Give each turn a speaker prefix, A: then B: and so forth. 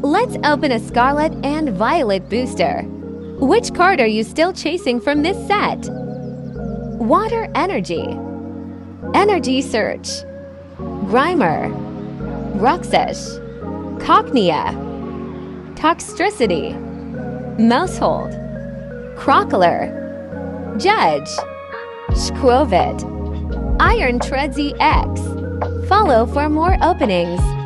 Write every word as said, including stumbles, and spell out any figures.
A: Let's open a Scarlet and Violet booster. Which card are you still chasing from this set? Water Energy, Energy Search, Grimer, Roxash, Cochnea, Toxtricity, Mousehold, Crockler, Judge, Shkrovit, Iron Treadsy X. Follow for more openings.